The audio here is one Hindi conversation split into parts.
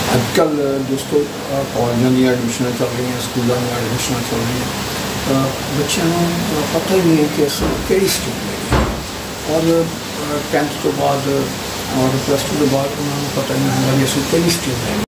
आजकल दोस्तों कॉलेजां दी एडमिशनां चल रही हैं, स्कूलों दी एडमिशनां चल रही हैं। बच्चों को पता ही नहीं है कि असीं किहड़ी स्ट्रीम लेनी है और 10th तो बाद और प्लस 2 के बाद उन्होंने पता ही नहीं होंदा कि असीं किहड़ी स्ट्रीम लेनी है।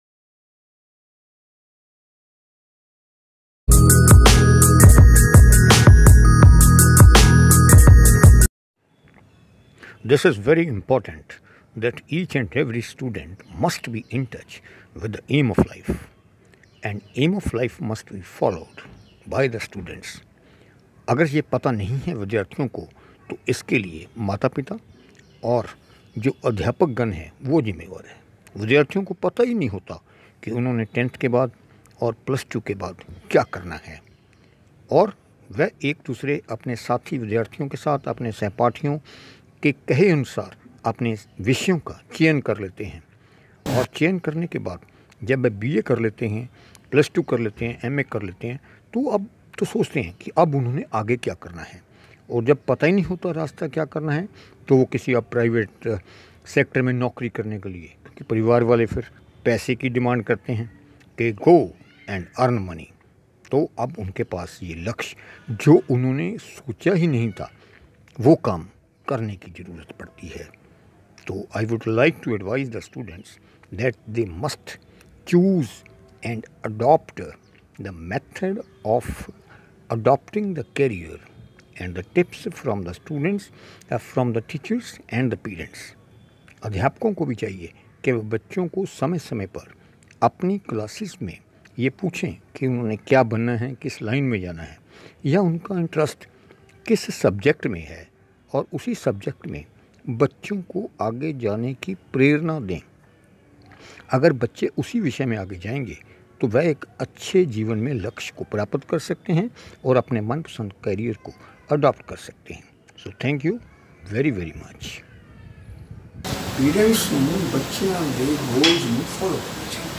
This is very important that each and every student must be in touch with the aim of life, and aim of life must be followed by the students. अगर ये पता नहीं है विद्यार्थियों को तो इसके लिए माता पिता और जो अध्यापक गण हैं वो जिम्मेवार है। विद्यार्थियों को पता ही नहीं होता कि उन्होंने 10th के बाद और प्लस 2 के बाद क्या करना है, और वह एक दूसरे अपने साथी विद्यार्थियों के साथ अपने सहपाठियों के कहे अनुसार अपने विषयों का चयन कर लेते हैं, और चयन करने के बाद जब वे BA कर लेते हैं, प्लस 2 कर लेते हैं, MA कर लेते हैं, तो अब तो सोचते हैं कि अब उन्होंने आगे क्या करना है। और जब पता ही नहीं होता रास्ता क्या करना है तो वो किसी अब प्राइवेट सेक्टर में नौकरी करने के लिए, क्योंकि परिवार वाले फिर पैसे की डिमांड करते हैं कि गो एंड अर्न मनी, तो अब उनके पास ये लक्ष्य जो उन्होंने सोचा ही नहीं था वो काम करने की ज़रूरत पड़ती है। तो I would like to advise the students that they must choose and adopt the method of adopting the career and the tips from the students, from the teachers and the parents. अध्यापकों को भी चाहिए कि वो बच्चों को समय समय पर अपनी क्लासेस में ये पूछें कि उन्होंने क्या बनना है, किस लाइन में जाना है, या उनका इंटरेस्ट किस सब्जेक्ट में है, और उसी सब्जेक्ट में बच्चों को आगे जाने की प्रेरणा दें। अगर बच्चे उसी विषय में आगे जाएंगे तो वह एक अच्छे जीवन में लक्ष्य को प्राप्त कर सकते हैं और अपने मनपसंद करियर को अडॉप्ट कर सकते हैं। So thank you very very much. Parents बच्चों के गोल्स में फॉलो करना चाहिए।